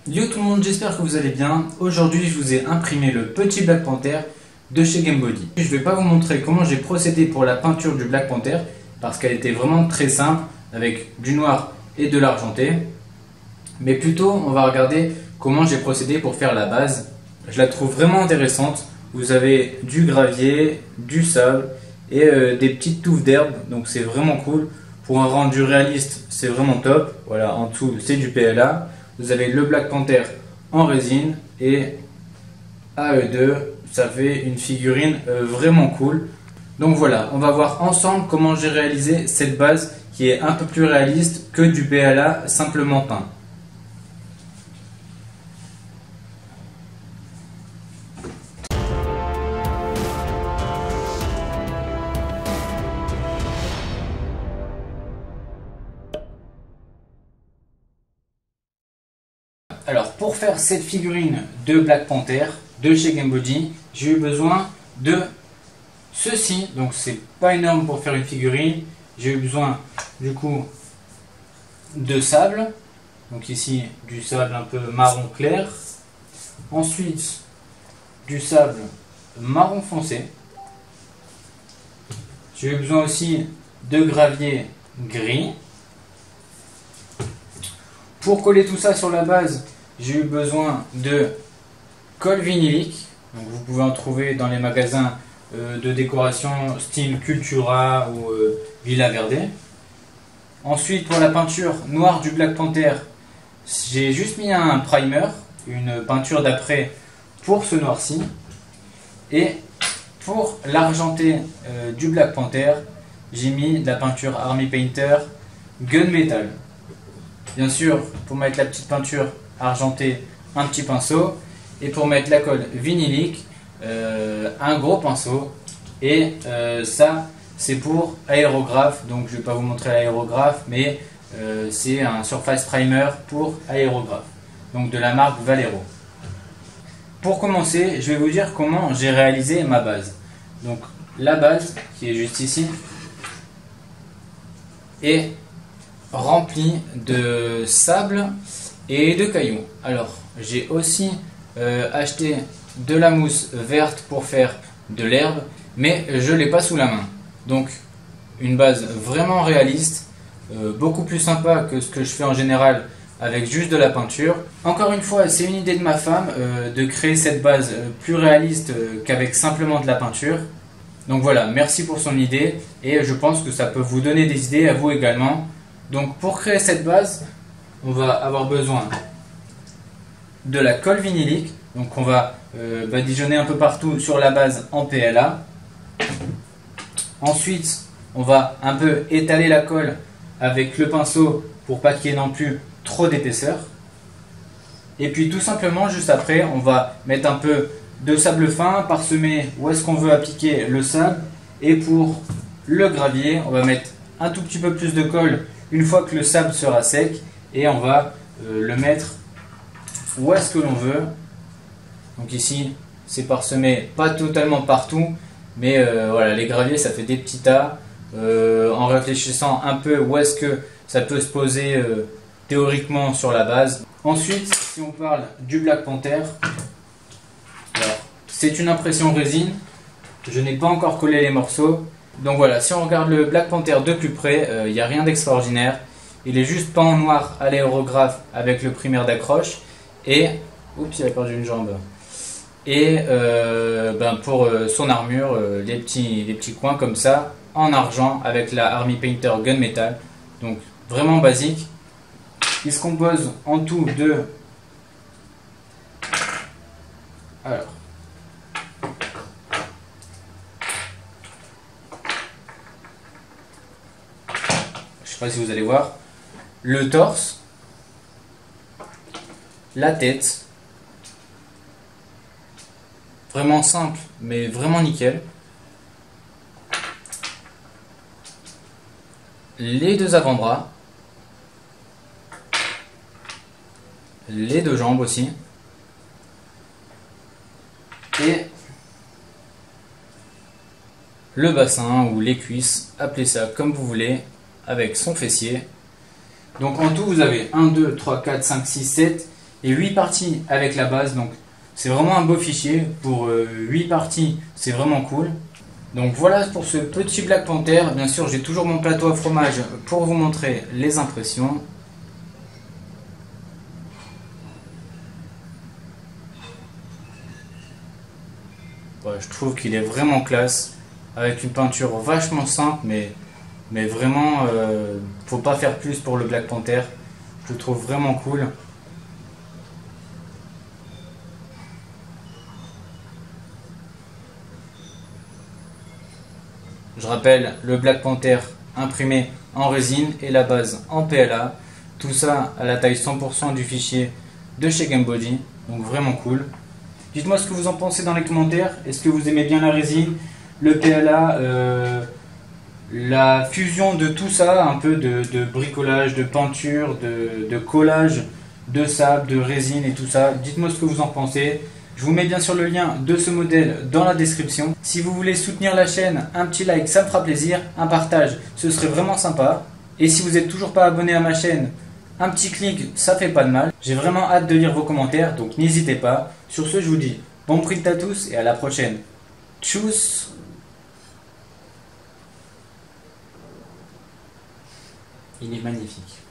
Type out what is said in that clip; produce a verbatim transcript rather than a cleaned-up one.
Yo tout le monde, j'espère que vous allez bien. Aujourd'hui, je vous ai imprimé le petit Black Panther de chez Gamebody. Je ne vais pas vous montrer comment j'ai procédé pour la peinture du Black Panther parce qu'elle était vraiment très simple avec du noir et de l'argenté. Mais plutôt, on va regarder comment j'ai procédé pour faire la base. Je la trouve vraiment intéressante. Vous avez du gravier, du sable et euh, des petites touffes d'herbe. Donc c'est vraiment cool. Pour un rendu réaliste, c'est vraiment top. Voilà, en dessous, c'est du P L A. Vous avez le Black Panther en résine et à eux deux, ça fait une figurine euh, vraiment cool. Donc voilà, on va voir ensemble comment j'ai réalisé cette base qui est un peu plus réaliste que du P L A simplement peint. Alors pour faire cette figurine de Black Panther de chez Gamebody, j'ai eu besoin de ceci. Donc c'est pas énorme pour faire une figurine. J'ai eu besoin du coup de sable. Donc ici du sable un peu marron clair. Ensuite du sable marron foncé. J'ai eu besoin aussi de gravier gris. Pour coller tout ça sur la base, j'ai eu besoin de colle vinylique. Donc vous pouvez en trouver dans les magasins euh, de décoration style Cultura ou euh, Villa Verde. Ensuite, pour la peinture noire du Black Panther, j'ai juste mis un primer, une peinture d'après pour ce noir-ci. Et pour l'argenté euh, du Black Panther, j'ai mis de la peinture Army Painter Gunmetal. Bien sûr, pour mettre la petite peinture argentée, un petit pinceau. Et pour mettre la colle vinylique, euh, un gros pinceau. Et euh, ça, c'est pour aérographe. Donc je ne vais pas vous montrer l'aérographe, mais euh, c'est un surface primer pour aérographe. Donc de la marque Valero. Pour commencer, je vais vous dire comment j'ai réalisé ma base. Donc la base, qui est juste ici, est rempli de sable et de cailloux. Alors j'ai aussi euh, acheté de la mousse verte pour faire de l'herbe, mais je l'ai pas sous la main. Donc une base vraiment réaliste, euh, beaucoup plus sympa que ce que je fais en général avec juste de la peinture. Encore une fois, c'est une idée de ma femme euh, de créer cette base euh, plus réaliste euh, qu'avec simplement de la peinture. Donc voilà, merci pour son idée et je pense que ça peut vous donner des idées à vous également. Donc pour créer cette base, on va avoir besoin de la colle vinylique. Donc on va euh, badigeonner un peu partout sur la base en P L A. Ensuite, on va un peu étaler la colle avec le pinceau pour pas qu'il y ait non plus trop d'épaisseur. Et puis tout simplement, juste après, on va mettre un peu de sable fin, parsemer où est-ce qu'on veut appliquer le sable. Et pour le gravier, on va mettre un tout petit peu plus de colle une fois que le sable sera sec et on va euh, le mettre où est-ce que l'on veut. Donc ici c'est parsemé pas totalement partout, mais euh, voilà, les graviers ça fait des petits tas euh, en réfléchissant un peu où est-ce que ça peut se poser euh, théoriquement sur la base. Ensuite, si on parle du Black Panther, c'est une impression résine, je n'ai pas encore collé les morceaux. Donc voilà, si on regarde le Black Panther de plus près, il euh, n'y a rien d'extraordinaire. Il est juste peint en noir à l'aérographe avec le primaire d'accroche. Et, oups, il a perdu une jambe. Et euh, ben pour euh, son armure, euh, les, petits, les petits coins comme ça, en argent avec la Army Painter Gunmetal. Donc vraiment basique. Il se compose en tout de... Alors... Je ne sais pas si vous allez voir, le torse, la tête, vraiment simple mais vraiment nickel, les deux avant-bras, les deux jambes aussi, et le bassin ou les cuisses, appelez ça comme vous voulez, avec son fessier. Donc en tout vous avez un, deux, trois, quatre, cinq, six, sept et huit parties avec la base. Donc c'est vraiment un beau fichier. Pour euh, huit parties, c'est vraiment cool. Donc voilà pour ce petit Black Panther. Bien sûr, j'ai toujours mon plateau à fromage pour vous montrer les impressions. Ouais, je trouve qu'il est vraiment classe, avec une peinture vachement simple, mais, mais vraiment, euh, faut pas faire plus pour le Black Panther. Je le trouve vraiment cool. Je rappelle, le Black Panther imprimé en résine et la base en P L A. Tout ça à la taille cent pour cent du fichier de chez Gamebody. Donc vraiment cool. Dites-moi ce que vous en pensez dans les commentaires. Est-ce que vous aimez bien la résine, le P L A, euh, la fusion de tout ça, un peu de, de bricolage, de peinture, de, de collage, de sable, de résine et tout ça. Dites-moi ce que vous en pensez. Je vous mets bien sûr le lien de ce modèle dans la description. Si vous voulez soutenir la chaîne, un petit like, ça me fera plaisir. Un partage, ce serait vraiment sympa. Et si vous n'êêtes toujours pas abonné à ma chaîne, un petit clic, ça fait pas de mal. J'ai vraiment hâte de lire vos commentaires, donc n'hésitez pas. Sur ce, je vous dis bon print à tous et à la prochaine. Tchuss! Il est magnifique.